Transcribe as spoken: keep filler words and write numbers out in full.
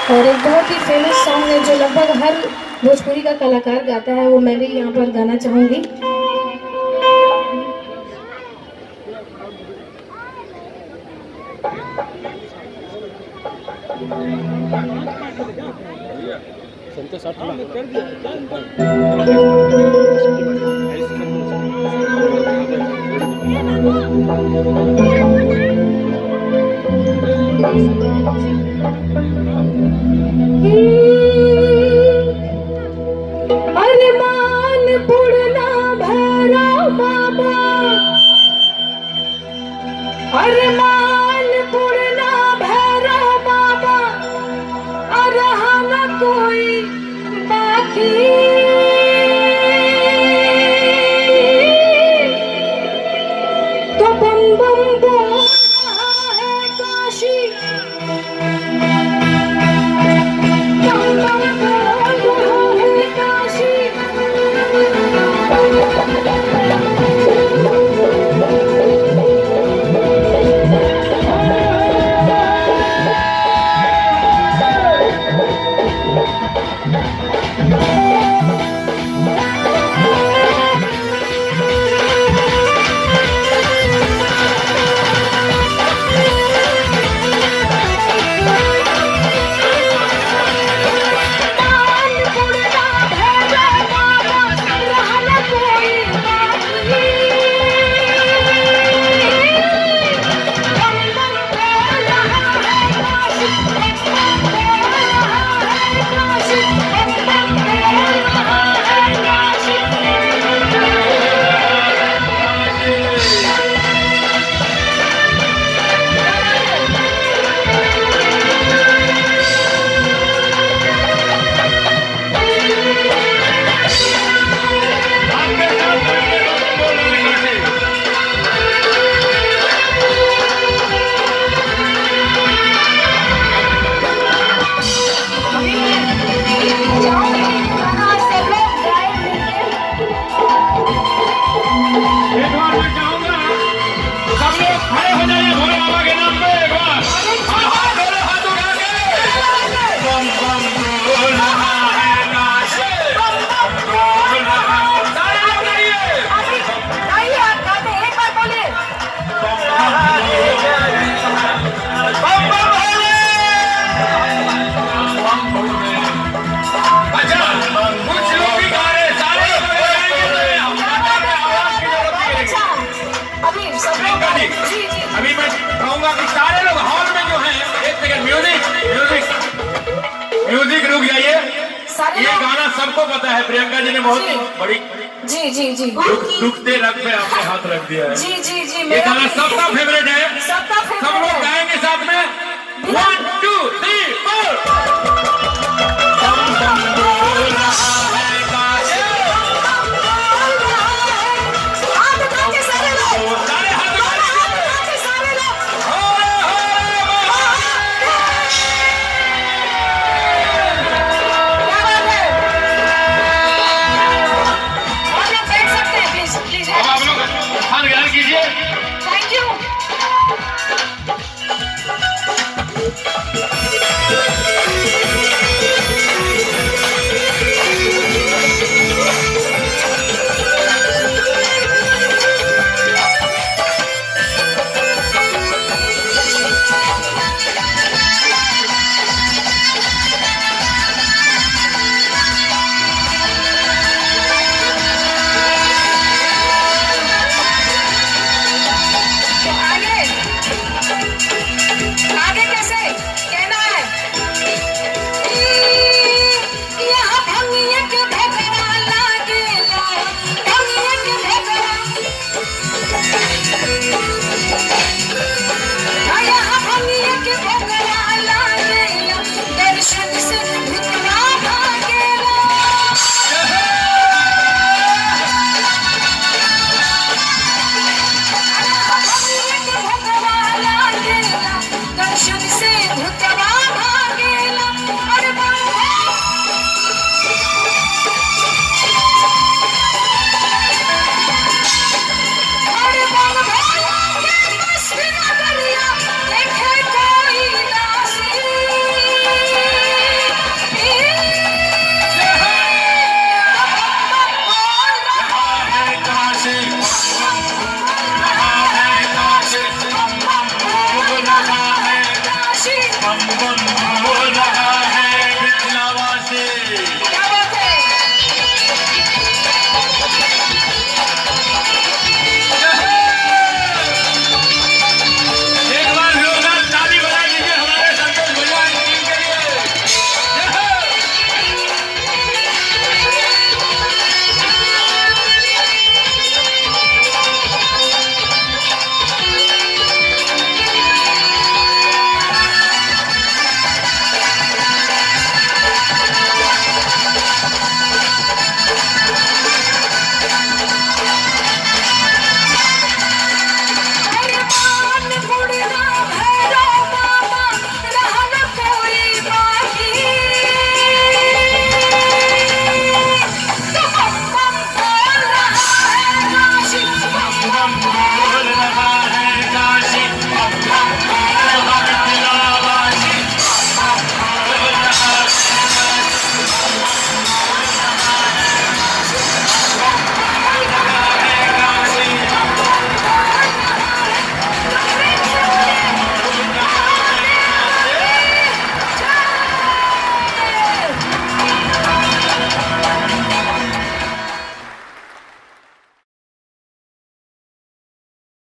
और एक बहुत ही फेमस सॉन्ग है जो लगभग हर भोजपुरी का कलाकार गाता है, वो मैं भी यहाँ पर गाना चाहूँगी। अरमान पुरना भैरव बाबा, अरमान पुरना भैरव बाबा, अरहाना कोई बाकी। तो बम बम बोल रहा है काशी, बम बम बोल रहा है काशी। अभी मैं कहूंगा कि सारे लोग हॉल में जो हैं, एक सेकंड, म्यूजिक म्यूजिक म्यूजिक रुक जाइए। ये गाना सबको पता है, प्रियंका जी ने बहुत बड़ी जी जी जी दुखते रग पे आपने हाथ रख दिया है। जी जी जी ये गाना सबका फेवरेट है, सबका सब लोग गाएंगे साथ में। One two